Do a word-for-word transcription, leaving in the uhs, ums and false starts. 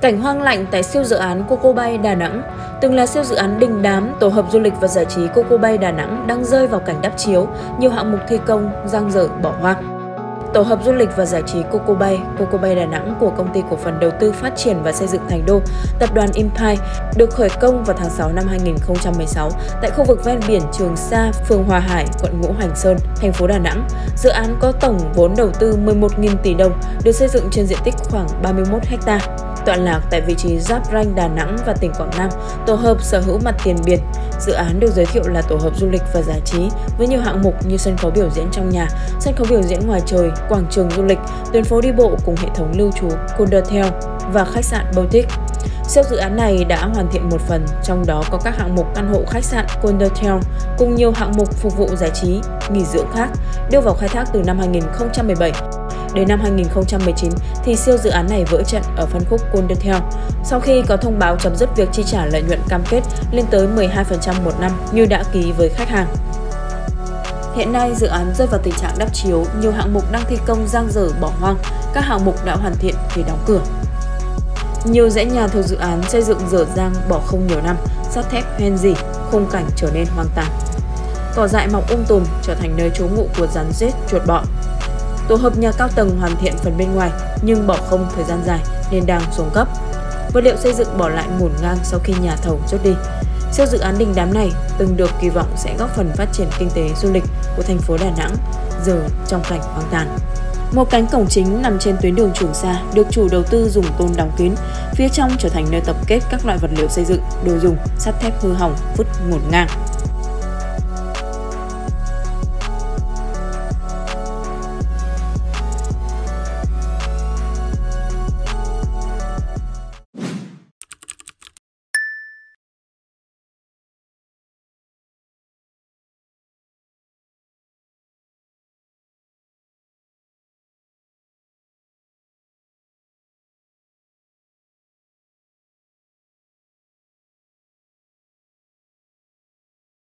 Cảnh hoang lạnh tại siêu dự án Coco Bay Đà Nẵng. Từng là siêu dự án đình đám, tổ hợp du lịch và giải trí Coco Bay Đà Nẵng đang rơi vào cảnh đắp chiếu, nhiều hạng mục thi công dang dở bỏ hoang. Tổ hợp du lịch và giải trí Coco Bay, Coco Bay Đà Nẵng của Công ty Cổ phần Đầu tư Phát triển và Xây dựng Thành Đô, Tập đoàn Impine được khởi công vào tháng sáu năm hai nghìn không trăm mười sáu tại khu vực ven biển Trường Sa, phường Hòa Hải, quận Ngũ Hành Sơn, thành phố Đà Nẵng. Dự án có tổng vốn đầu tư mười một nghìn tỷ đồng, được xây dựng trên diện tích khoảng ba mươi mốt héc ta. Tọa lạc tại vị trí giáp ranh Đà Nẵng và tỉnh Quảng Nam, tổ hợp sở hữu mặt tiền biển. Dự án được giới thiệu là tổ hợp du lịch và giải trí với nhiều hạng mục như sân khấu biểu diễn trong nhà, sân khấu biểu diễn ngoài trời, quảng trường du lịch, tuyến phố đi bộ cùng hệ thống lưu trú Condotel và khách sạn Boutique. Siêu dự án này đã hoàn thiện một phần, trong đó có các hạng mục căn hộ khách sạn Condotel cùng nhiều hạng mục phục vụ giải trí, nghỉ dưỡng khác, đưa vào khai thác từ năm hai nghìn không trăm mười bảy. Đến năm hai nghìn không trăm mười chín thì siêu dự án này vỡ trận ở phân khúc Condotel sau khi có thông báo chấm dứt việc chi trả lợi nhuận cam kết lên tới mười hai phần trăm một năm như đã ký với khách hàng. Hiện nay, dự án rơi vào tình trạng đắp chiếu, nhiều hạng mục đang thi công dang dở bỏ hoang, các hạng mục đã hoàn thiện thì đóng cửa. Nhiều dãy nhà thuộc dự án xây dựng dở dang bỏ không nhiều năm, sắt thép hoen rỉ, khung cảnh trở nên hoang tàn. Cỏ dại mọc um tùm trở thành nơi trú ngụ của rắn rết, chuột bọ. Tổ hợp nhà cao tầng hoàn thiện phần bên ngoài nhưng bỏ không thời gian dài nên đang xuống cấp. Vật liệu xây dựng bỏ lại ngổn ngang sau khi nhà thầu rút đi. Siêu dự án đình đám này từng được kỳ vọng sẽ góp phần phát triển kinh tế du lịch của thành phố Đà Nẵng, giờ trong cảnh hoang tàn. Một cánh cổng chính nằm trên tuyến đường Trường Sa được chủ đầu tư dùng tôn đóng kín, phía trong trở thành nơi tập kết các loại vật liệu xây dựng, đồ dùng, sắt thép hư hỏng vứt ngổn ngang.